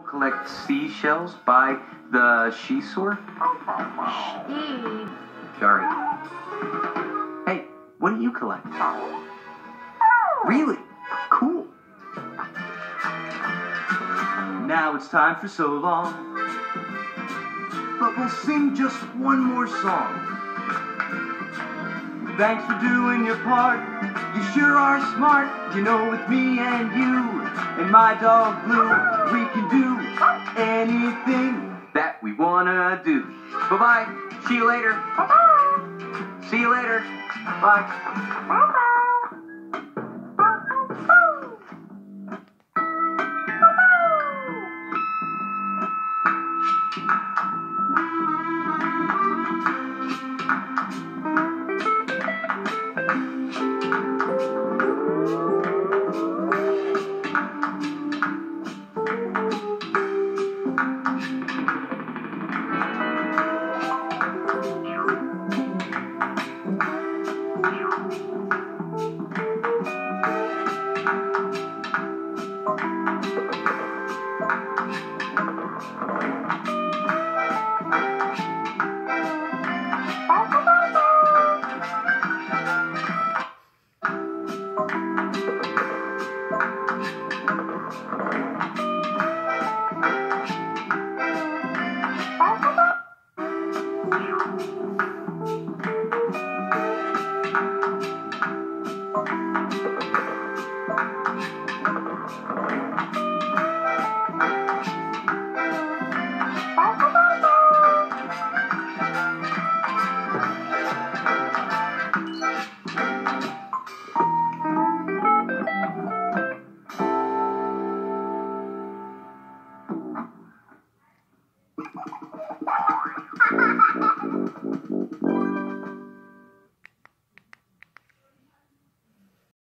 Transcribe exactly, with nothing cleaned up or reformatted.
Collect seashells by the seashore? Steve. Sorry. Hey, what do you collect? Really? Cool. Now it's time for so long, but we'll sing just one more song. Thanks for doing your part. You sure are smart. You know, with me and you and my dog Blue, we can do anything that we wanna do. Bye-bye. See you later. Bye-bye. See you later. Bye. Bye-bye. Bye.